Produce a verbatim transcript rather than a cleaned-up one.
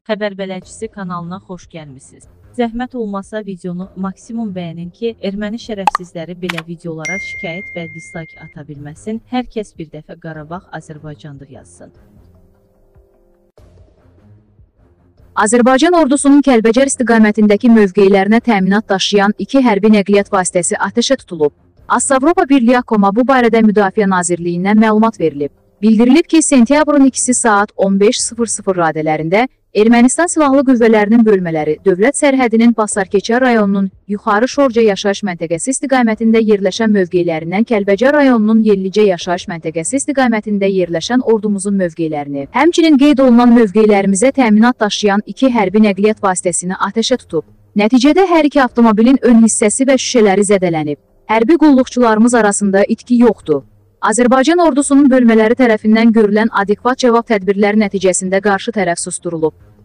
Xəbər Bələdçisi kanalına xoş gəlmisiniz. Zəhmət olmasa videonu maksimum bəyənin ki, erməni şərəfsizləri belə videolara şikayət və dislike ata bilməsin. Hər kəs bir dəfə Qarabağ Azərbaycandır yazsın. Azərbaycan ordusunun Kəlbəcər istiqamətindəki mövqelərinə təminat daşıyan iki hərbi nəqliyyat vasitəsi atəşə tutulub. As-Avropa Birliyi Akoma bu barədə Müdafiə Nazirliyindən məlumat verilib. Bildirilib ki, sentyabrın ikisi saat on beş sıfır sıfır radələrində Ermənistan Silahlı Qüvvələrinin bölmələri dövlət sərhədinin Basarkeçər rayonunun Yuxarı Şorca yaşayış məntəqəsi istiqamətində yerləşən mövqelərindən Kəlbəcər rayonunun Yellicə yaşayış məntəqəsi istiqamətində yerləşən ordumuzun mövqelərini, həmçinin qeyd olunan mövqelərimizə təminat daşıyan iki hərbi nəqliyyat vasitəsini atəşə tutub. Nəticədə hər iki avtomobilin ön hissəsi və şüşələri zədələnib. Hərbi qulluqçularımız arasında itki yoxdur. Azərbaycan ordusunun bölmələri tərəfindən görülən adekvat cavab tədbirləri nəticəsində qarşı tərəf susdurulub.